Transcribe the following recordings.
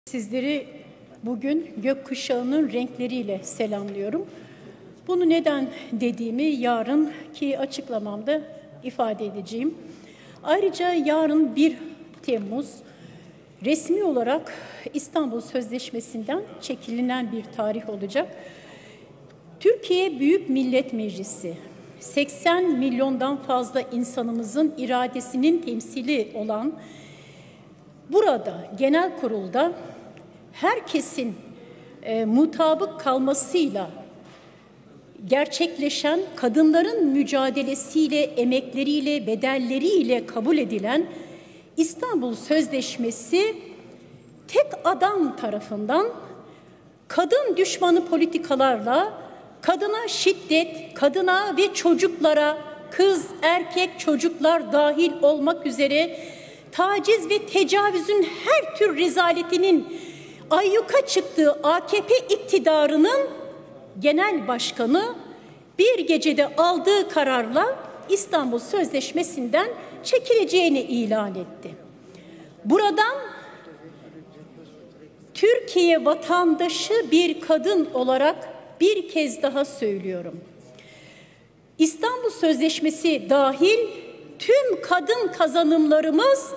Sizleri bugün gökkuşağının renkleriyle selamlıyorum. Bunu neden dediğimi yarınki açıklamamda ifade edeceğim. Ayrıca yarın 1 Temmuz resmi olarak İstanbul Sözleşmesi'nden çekilinen bir tarih olacak. Türkiye Büyük Millet Meclisi, 80 milyondan fazla insanımızın iradesinin temsili olan burada genel kurulda herkesin mutabık kalmasıyla gerçekleşen, kadınların mücadelesiyle, emekleriyle, bedelleriyle kabul edilen İstanbul Sözleşmesi tek adam tarafından kadın düşmanı politikalarla kadına şiddet, kadına ve çocuklara, kız, erkek, çocuklar dahil olmak üzere taciz ve tecavüzün her tür rezaletinin ayyuka çıktığı AKP iktidarının genel başkanı bir gecede aldığı kararla İstanbul Sözleşmesi'nden çekileceğini ilan etti. Buradan Türkiye vatandaşı bir kadın olarak bir kez daha söylüyorum. İstanbul Sözleşmesi dahil tüm kadın kazanımlarımız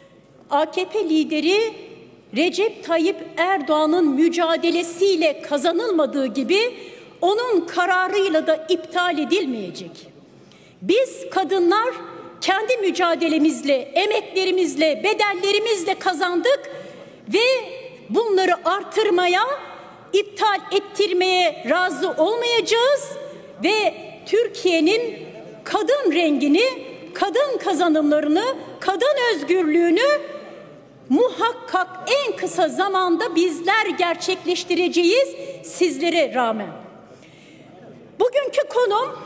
AKP lideri Recep Tayyip Erdoğan'ın mücadelesiyle kazanılmadığı gibi onun kararıyla da iptal edilmeyecek. Biz kadınlar kendi mücadelemizle, emeklerimizle, bedellerimizle kazandık ve bunları artırmaya, iptal ettirmeye razı olmayacağız ve Türkiye'nin kadın rengini, kadın kazanımlarını, kadın özgürlüğünü muhakkak en kısa zamanda bizler gerçekleştireceğiz sizlere rağmen. Bugünkü konum,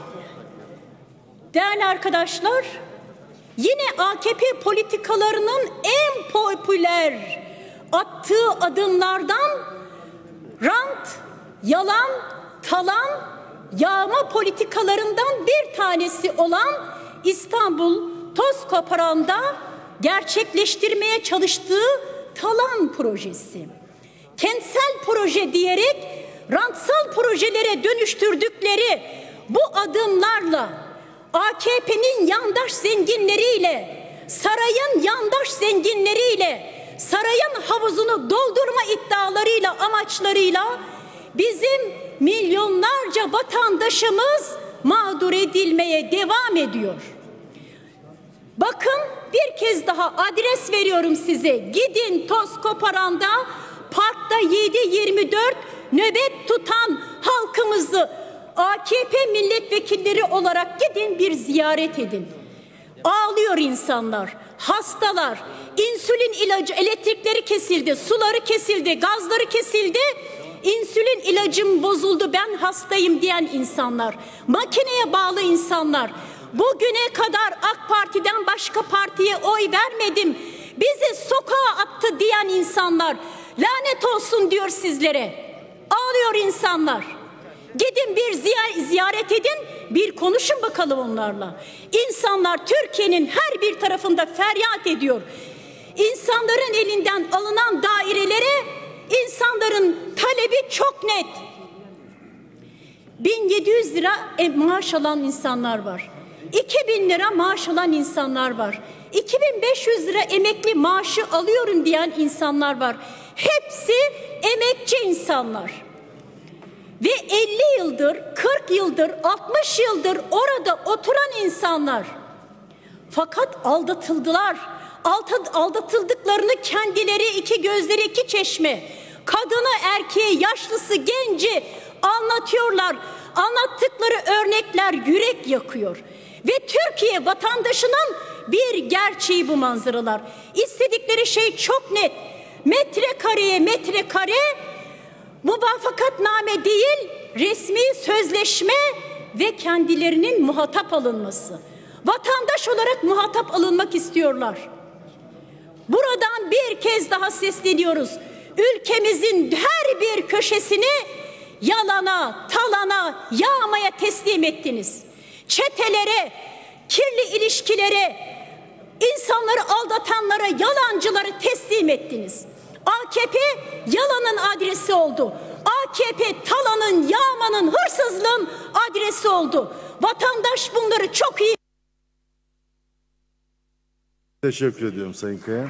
değerli arkadaşlar, yine AKP politikalarının en popüler attığı adımlardan rant, yalan, talan, yağma politikalarından bir tanesi olan İstanbul Toz Koparan'da gerçekleştirmeye çalıştığı talan projesi. Kentsel proje diyerek rantsal projelere dönüştürdükleri bu adımlarla AKP'nin yandaş zenginleriyle, sarayın yandaş zenginleriyle, sarayın havuzunu doldurma iddialarıyla, amaçlarıyla bizim milyonlarca vatandaşımız mağdur edilmeye devam ediyor. Bakın, bir kez daha adres veriyorum size. Gidin Toz Koparan'da parkta 7/24 nöbet tutan halkımızı AKP milletvekilleri olarak gidin bir ziyaret edin. Ağlıyor insanlar, hastalar, insülin ilacı, elektrikleri kesildi, suları kesildi, gazları kesildi. İnsülin ilacım bozuldu, ben hastayım diyen insanlar, makineye bağlı insanlar, bugüne kadar AK Parti'den başka partiye oy vermedim, bizi sokağa attı diyen insanlar, lanet olsun diyor sizlere. Ağlıyor insanlar. Gidin bir ziyaret edin, bir konuşun bakalım onlarla. İnsanlar Türkiye'nin her bir tarafında feryat ediyor. İnsanların elinden alınan dairelere insanların talebi çok net. 1700 lira maaş alan insanlar var. 2000 lira maaş alan insanlar var. 2500 lira emekli maaşı alıyorum diyen insanlar var. Hepsi emekçi insanlar. Ve 50 yıldır, 40 yıldır, 60 yıldır orada oturan insanlar. Fakat aldatıldılar. Aldatıldıklarını kendileri, iki gözleri iki çeşme, kadını, erkeği, yaşlısı, genci anlatıyorlar. Anlattıkları örnekler yürek yakıyor. Ve Türkiye vatandaşının bir gerçeği bu manzaralar. İstedikleri şey çok net. Metrekareye metrekare, muvafakatname değil, resmi sözleşme ve kendilerinin muhatap alınması. Vatandaş olarak muhatap alınmak istiyorlar. Buradan bir kez daha sesleniyoruz. Ülkemizin her bir köşesini yalana, talana, yağmaya teslim ettiniz. Çetelere, kirli ilişkilere, insanları aldatanlara, yalancıları teslim ettiniz. AKP yalanın adresi oldu. AKP talanın, yağmanın, hırsızlığın adresi oldu. Vatandaş bunları çok iyi. Teşekkür ediyorum Sayın Kaya.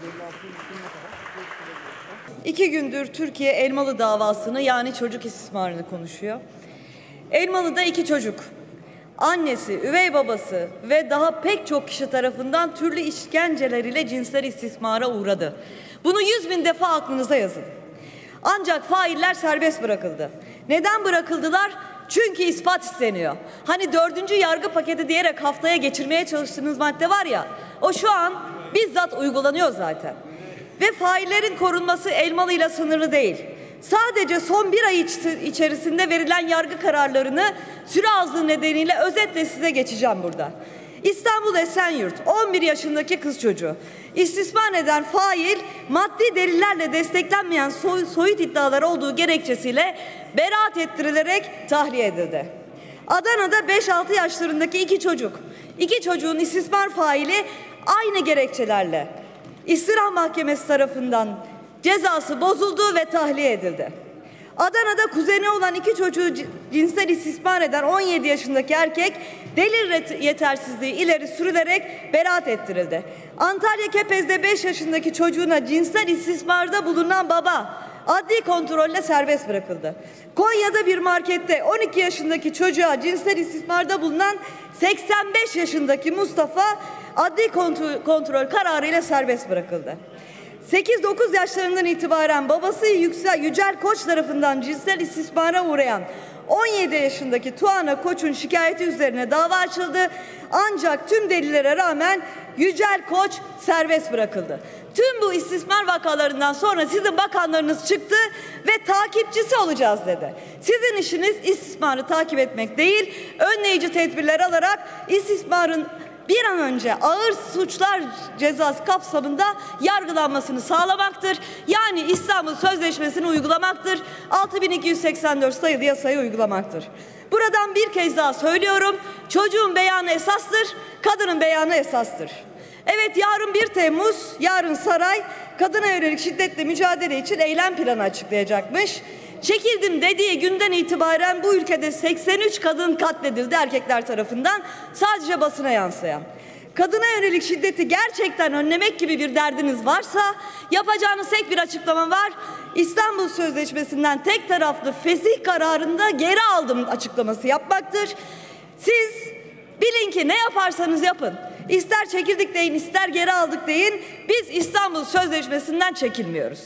2 gündür Türkiye Elmalı davasını, yani çocuk istismarını konuşuyor. Elmalı'da 2 çocuk, annesi, üvey babası ve daha pek çok kişi tarafından türlü işkenceler ile cinsel istismara uğradı. Bunu 100.000 defa aklınıza yazın. Ancak failler serbest bırakıldı. Neden bırakıldılar? Çünkü ispat isteniyor. Hani 4. yargı paketi diyerek haftaya geçirmeye çalıştığınız madde var ya, o şu an bizzat uygulanıyor zaten. Ve faillerin korunması Elmalı'yla sınırlı değil. Sadece son 1 ay içerisinde verilen yargı kararlarını süre azlığı nedeniyle özetle size geçeceğim burada. İstanbul Esenyurt 11 yaşındaki kız çocuğu. İstismar eden fail maddi delillerle desteklenmeyen soyut iddialar olduğu gerekçesiyle beraat ettirilerek tahliye edildi. Adana'da 5-6 yaşlarındaki 2 çocuk. 2 çocuğun istismar faili aynı gerekçelerle İstirham Mahkemesi tarafından cezası bozuldu ve tahliye edildi. Adana'da kuzeni olan 2 çocuğu cinsel istismar eden 17 yaşındaki erkek delil yetersizliği ileri sürülerek beraat ettirildi. Antalya Kepez'de 5 yaşındaki çocuğuna cinsel istismarda bulunan baba adli kontrolle serbest bırakıldı. Konya'da bir markette 12 yaşındaki çocuğa cinsel istismarda bulunan 85 yaşındaki Mustafa adli kontrol kararıyla serbest bırakıldı. 8-9 yaşlarından itibaren babası Yücel Koç tarafından cinsel istismara uğrayan 17 yaşındaki Tuana Koç'un şikayeti üzerine dava açıldı. Ancak tüm delillere rağmen Yücel Koç serbest bırakıldı. Tüm bu istismar vakalarından sonra sizin bakanlarınız çıktı ve takipçisi olacağız dedi. Sizin işiniz istismarı takip etmek değil, önleyici tedbirler alarak istismarın bir an önce ağır suçlar cezası kapsamında yargılanmasını sağlamaktır. Yani İstanbul Sözleşmesi'ni uygulamaktır. 6284 sayılı yasayı uygulamaktır. Buradan bir kez daha söylüyorum. Çocuğun beyanı esastır, kadının beyanı esastır. Evet, yarın 1 Temmuz, yarın saray kadına yönelik şiddetle mücadele için eylem planı açıklayacakmış. Çekildim dediği günden itibaren bu ülkede 83 kadın katledildi erkekler tarafından, sadece basına yansıyan. Kadına yönelik şiddeti gerçekten önlemek gibi bir derdiniz varsa yapacağınız tek bir açıklama var. İstanbul Sözleşmesi'nden tek taraflı fesih kararında geri aldım açıklaması yapmaktır. Siz bilin ki ne yaparsanız yapın, ister çekildik deyin, ister geri aldık deyin, biz İstanbul Sözleşmesi'nden çekilmiyoruz.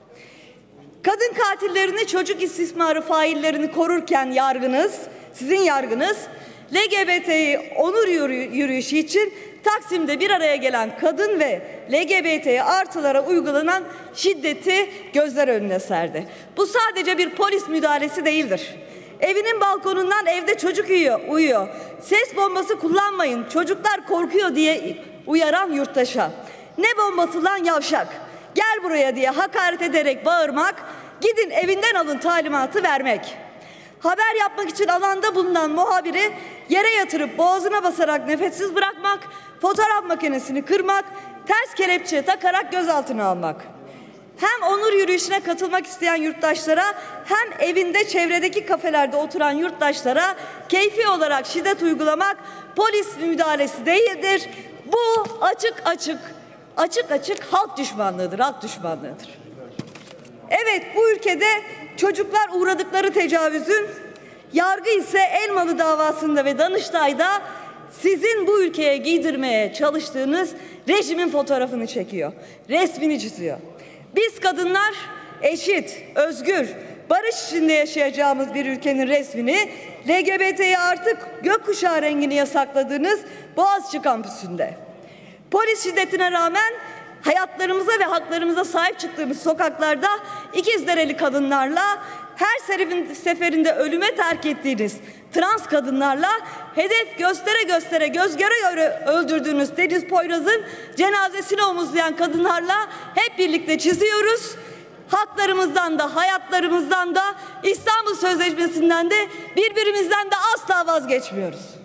Kadın katillerini, çocuk istismarı faillerini korurken yargınız, sizin yargınız, LGBT'yi onur yürüyüşü için Taksim'de bir araya gelen kadın ve LGBT artılara uygulanan şiddeti gözler önüne serdi. Bu sadece bir polis müdahalesi değildir. Evinin balkonundan evde çocuk uyuyor, ses bombası kullanmayın, çocuklar korkuyor diye uyaran yurttaşa, ne bombası lan yavşak, gel buraya diye hakaret ederek bağırmak, gidin evinden alın talimatı vermek. Haber yapmak için alanda bulunan muhabiri yere yatırıp boğazına basarak nefessiz bırakmak, fotoğraf makinesini kırmak, ters kelepçe takarak gözaltına almak. Hem onur yürüyüşüne katılmak isteyen yurttaşlara hem evinde çevredeki kafelerde oturan yurttaşlara keyfi olarak şiddet uygulamak polis müdahalesi değildir. Bu açık halk düşmanlığıdır, halk düşmanlığıdır. Evet, bu ülkede çocuklar uğradıkları tecavüzün, yargı ise Elmalı davasında ve Danıştay'da sizin bu ülkeye giydirmeye çalıştığınız rejimin fotoğrafını çekiyor, resmini çiziyor. Biz kadınlar eşit, özgür, barış içinde yaşayacağımız bir ülkenin resmini LGBT'ye artık gökkuşağı rengini yasakladığınız Boğaziçi kampüsünde. Polis şiddetine rağmen hayatlarımıza ve haklarımıza sahip çıktığımız sokaklarda ikizdereli kadınlarla, her seferinde ölüme terk ettiğiniz trans kadınlarla, hedef göstere göstere göz göre göre öldürdüğünüz Deniz Poyraz'ın cenazesini omuzlayan kadınlarla hep birlikte çiziyoruz. Haklarımızdan da, hayatlarımızdan da, İstanbul Sözleşmesi'nden de, birbirimizden de asla vazgeçmiyoruz.